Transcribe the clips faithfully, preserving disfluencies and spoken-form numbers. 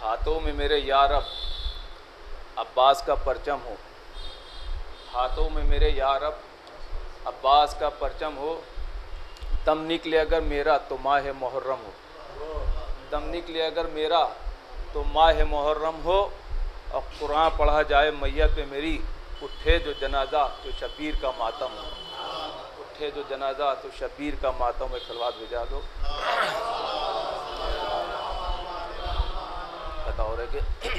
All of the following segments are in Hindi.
हाथों में मेरे या रब अब्बास का परचम हो, हाथों में मेरे या रब अब्बास का परचम हो, दम निकले अगर मेरा तो माह मुहर्रम हो, दम निकले अगर मेरा तो माह मुहर्रम हो, और कुरान पढ़ा जाए मैयत पे मेरी, उठे जो जनाजा तो शबीर का मातम हो, उठे जो जनाजा तो शबीर का मातम है। सलवात भेजा दो। बताओ रहे कि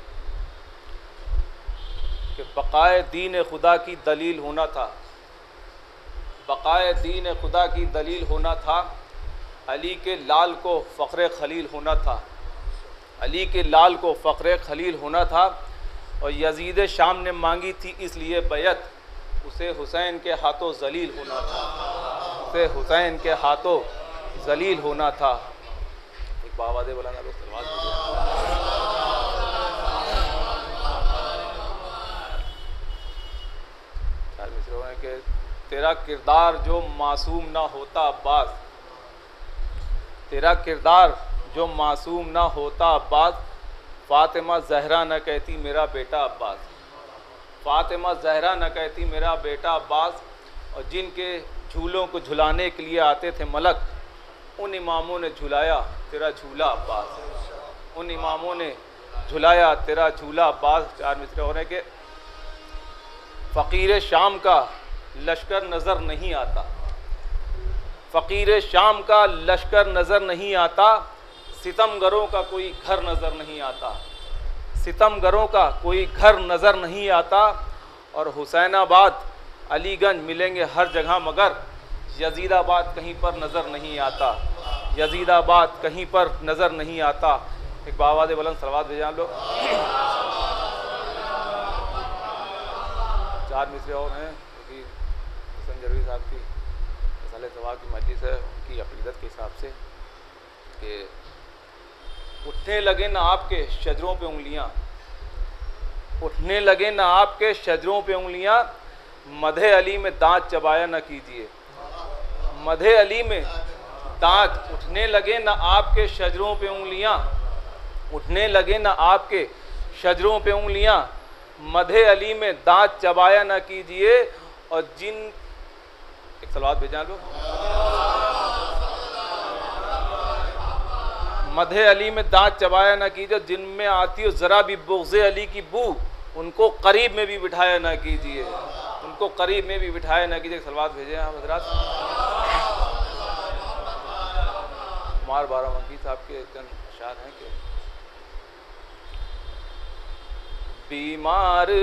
कि बक़ाए दीन खुदा की दलील होना था, बक़ाए दीन खुदा की दलील होना था, अली के लाल को फ़ख्र खलील होना था, अली के लाल को फ़ख्र खलील होना था। और यजीद शाम ने मांगी थी इसलिए बैत, उसे हुसैन के हाथों जलील होना था, उसे हुसैन के हाथों जलील होना था। एक बाबा दे बोला ना लोग चार मिसरों हैं कि तेरा किरदार जो मासूम ना होता अब्बास, तेरा किरदार जो मासूम ना होता अब्बास, फ़ातिमा ज़हरा न कहती मेरा बेटा अब्बास, फ़ातिमा ज़हरा न कहती मेरा बेटा अब्बास। और जिनके झूलों को झुलाने के लिए आते थे मलक, उन इमामों ने झुलाया तेरा झूला अब्बास, उन इमामों ने झुलाया तेरा झूला अब्बास। चार मिसरे हो रहे कि फ़कीर शाम का लश्कर नज़र नहीं आता, फ़कीर शाम का लश्कर नज़र नहीं आता, सितमगरों का कोई घर नज़र नहीं आता, सितमगरों का कोई घर नज़र नहीं आता। और हुसैनाबाद अलीगंज मिलेंगे हर जगह मगर यजीदाबाद कहीं पर नज़र नहीं आता, यजीदाबाद कहीं पर नज़र नहीं आता। एक बाबा दे बुलंद सलवात भेजा लो। चार मिसरे और हैं क्योंकि हसन जरवी साहब की मसाले सवाब की मजलिस है, उनकी अक़ीदत के हिसाब से कि उठने लगे ना आपके शजरों पे उंगलियां, उठने लगे ना आपके शजरों पे उंगलियां, मधे अली में दांत चबाया ना कीजिए, मधे अली में दांत, उठने लगे ना आपके शजरों पे उंगलियां, उठने लगे ना आपके शजरों पे उंगलियां, मधे अली में दांत चबाया ना कीजिए। और जिन एक सलवात भेजा लो। मधे अली में दांत चबाया ना कीजिए, जिनमें आती हो ज़रा भी बुग़्ज़े अली की बू, उनको करीब में भी बिठाया ना कीजिए, उनको करीब में भी बिठाया ना कीजिए। सलवात भेजे आप हज़रात। कुमार बाराबंकी साहब के चंद अशार हैं कि बीमार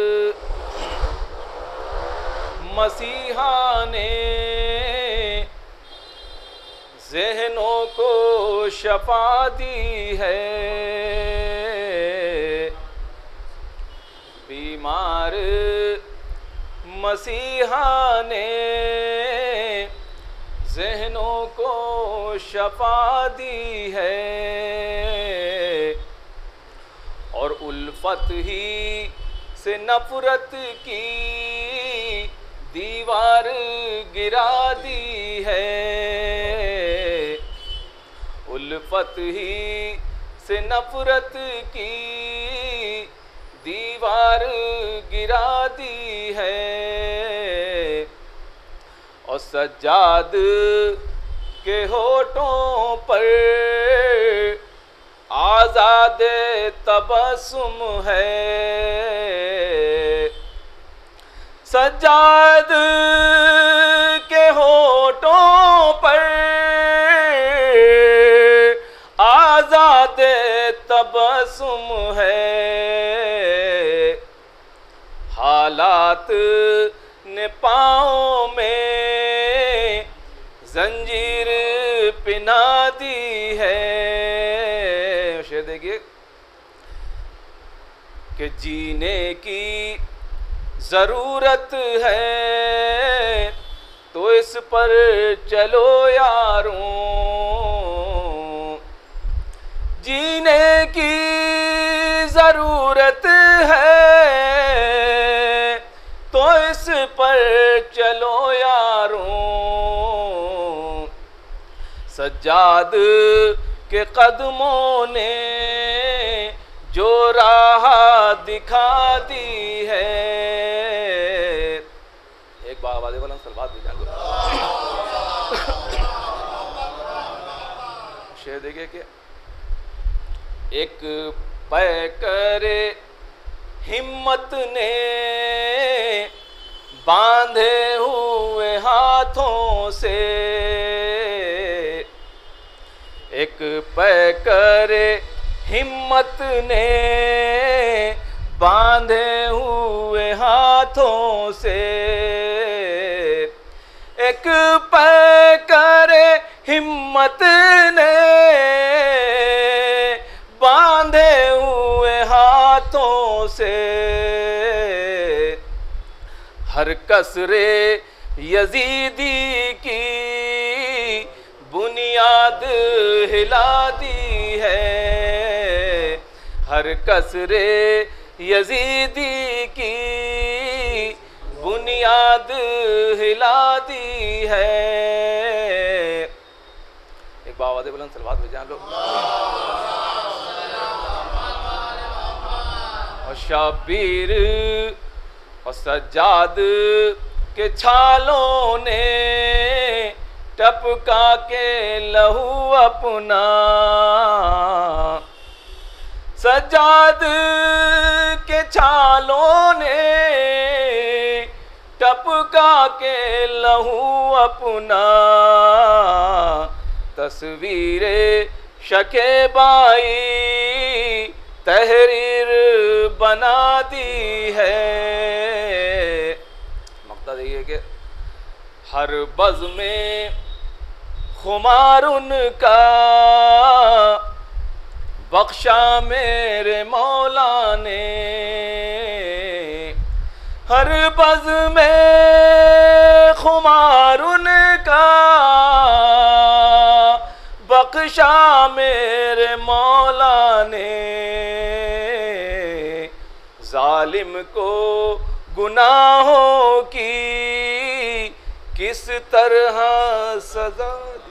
मसीहा ने ज़हनों को शफा दी है, बीमार मसीहा ने ज़हनों को शफा दी है। और उल्फत ही से नफरत की दीवार गिरा दी है, उल्फत ही से नफरत की दीवार गिरा दी है। और सज्जाद के होठों पर आज़ाद तबस्सुम है, सज्जाद के होठों पर आज़ाद तबस्सुम है। हालात ने पाँव में जंजीर पिना दी है। शेर देखिए कि जीने की ज़रूरत है तो इस पर चलो यारों, जीने की ज़रूरत है तो इस पर चलो यारों। सज्जाद के कदमों ने राह दिखा दी है। एक बार आवाज़ वाला सलवात भी जान लो। शेर देखिए कि एक पैकर हिम्मत ने बांधे हुए हाथों से, एक पैकर हिम्मत ने बांधे हुए हाथों से, एक पैकर हिम्मत ने बांधे हुए हाथों से, हर कसरे यजीदी की बुनियाद हिला दी है। हर कसरे यजीदी की बुनियाद हिला दी है। एक बावाज़ बुलंद सलवात में जान लो। और शब्बीर और सज्जाद के छालों ने टपका के लहू अपना, सज्जाद के छालों ने टपका के लहू अपना, तस्वीरे शकेबाई तहरीर बना दी है। मक्ता देखिए कि हर बज़ में खुमार उनका बख्शा मेरे मौला ने, हर बज़ में खुमार उनका बख्शा मेरे मौला ने, जालिम को गुनाहों की किस तरह सजा